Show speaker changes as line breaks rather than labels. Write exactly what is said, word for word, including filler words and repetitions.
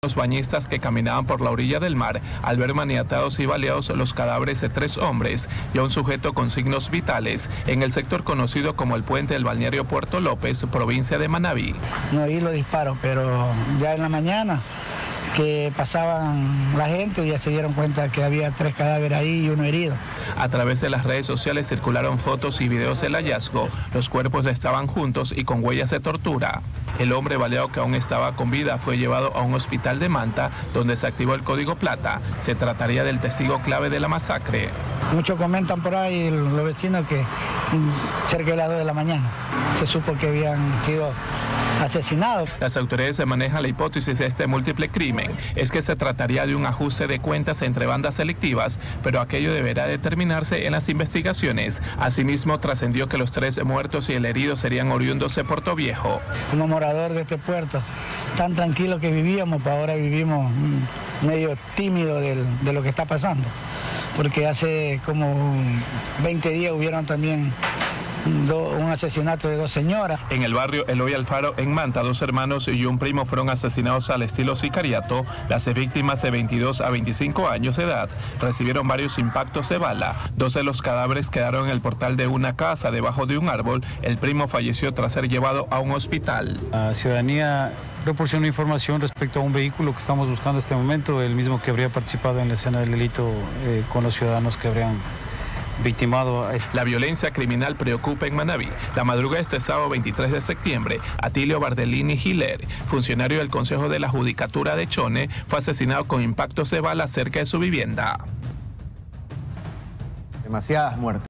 Los bañistas que caminaban por la orilla del mar al ver maniatados y baleados los cadáveres de tres hombres y a un sujeto con signos vitales en el sector conocido como el puente del balneario Puerto López, provincia de Manabí.
No oí los disparos, pero ya en la mañana que pasaban la gente ya se dieron cuenta que había tres cadáveres ahí y uno herido.
A través de las redes sociales circularon fotos y videos del hallazgo. Los cuerpos estaban juntos y con huellas de tortura. El hombre baleado, que aún estaba con vida, fue llevado a un hospital de Manta, donde se activó el código plata. Se trataría del testigo clave de la masacre.
Muchos comentan por ahí los vecinos que cerca de las dos de la mañana se supo que habían sido asesinados.
Las autoridades manejan la hipótesis de este múltiple crimen. Es que se trataría de un ajuste de cuentas entre bandas delictivas, pero aquello deberá determinarse en las investigaciones. Asimismo, trascendió que los tres muertos y el herido serían oriundos de Puerto Viejo.
Como morador de este puerto, tan tranquilo que vivíamos, pues ahora vivimos medio tímido de, de lo que está pasando, porque hace como veinte días hubieron también un asesinato de dos señoras.
En el barrio Eloy Alfaro, en Manta, dos hermanos y un primo fueron asesinados al estilo sicariato. Las víctimas, de veintidós a veinticinco años de edad, recibieron varios impactos de bala. Dos de los cadáveres quedaron en el portal de una casa debajo de un árbol. El primo falleció tras ser llevado a un hospital.
La ciudadanía proporcionó información respecto a un vehículo que estamos buscando en este momento, el mismo que habría participado en la escena del delito eh, con los ciudadanos que habrían victimado.
La violencia criminal preocupa en Manabí. La madrugada de este sábado veintitrés de septiembre, Atilio Bardellini Giler, funcionario del Consejo de la Judicatura de Chone, fue asesinado con impactos de bala cerca de su vivienda.
Demasiadas muertes.